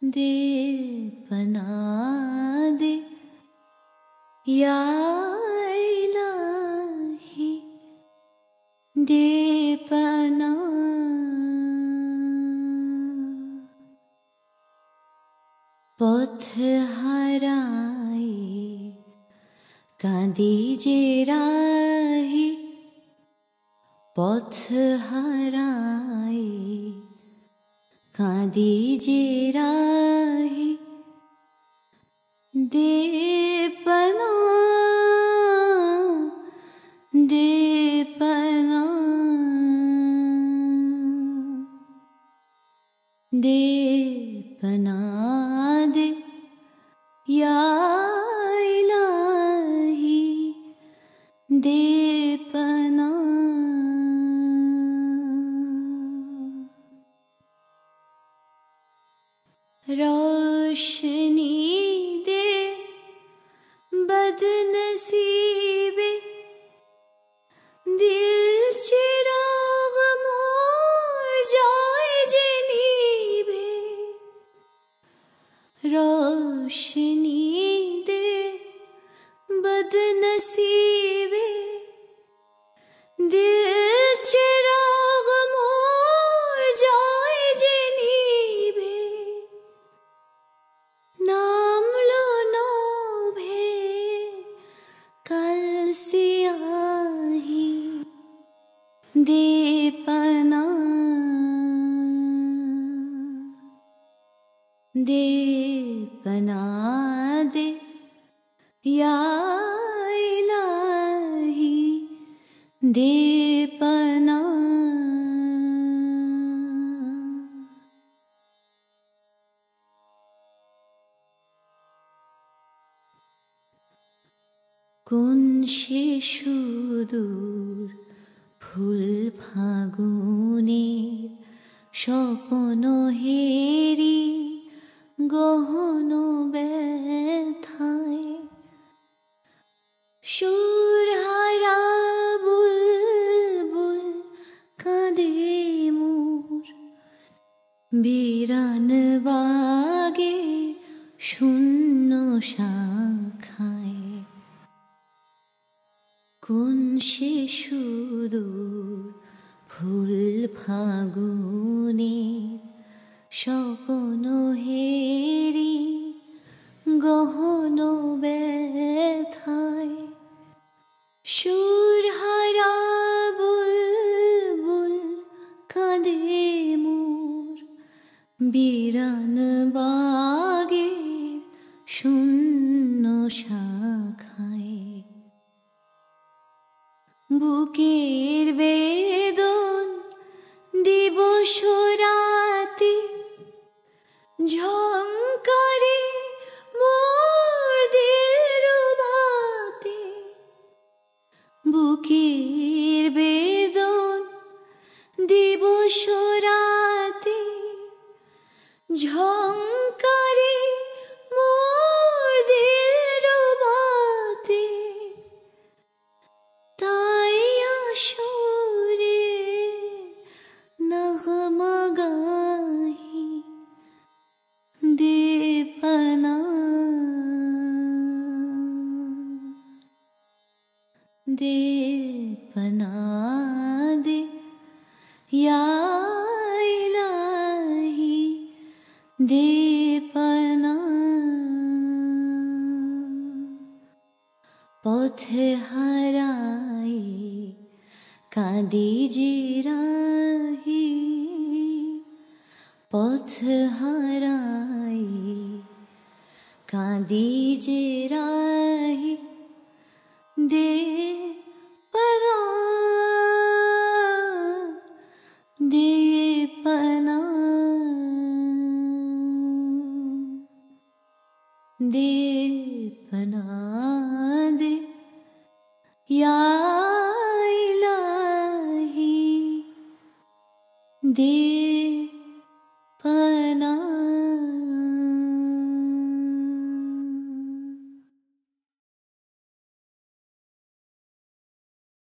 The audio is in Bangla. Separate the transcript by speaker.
Speaker 1: दे पना दे या इलाही दे पना पथ हराए कांदी जे राही पथ हराए कांदी जे राही दे पना दे पना दे पना दे या इलाही दे पना रोशनी दे बदनसीबे दिल चिराग मोर जाए जनीबे रोशनी दे बदनसीबे दिल चिराग मोर जाए जनीबे नाम लो नोभे कल सियाही दे पना दे पना दे या इलाही दे पना কোন সে সুদূর ফুল ফাগুনের স্বপ্ন হেরি গহন ব্যথায় সুর হারা বুলবুল কাঁদে মোর বিরান বাগে শূন্য শাখায় কোন সে সুদূর ফুল ফাগুনের স্বপ্ন হেরি গহন ব্যথায় সুর হারা বুলবুল কাঁদে মোর বিরান বাগে শূন্য শাখায় বুকের বেদন দিবস রাতে ঝংকারে মোর দিল বাতে বুকের বেদন দিবস রাতে ঝংকারে মোর দিল বাতে তাই আসরে নগমা গাহি দে পনা দে পনা দে या इलाही दे पना पथ हराए कांदी जे राही पथ हराए कांदी जे राही दे पना दे पना दे पना दे या इलाही दे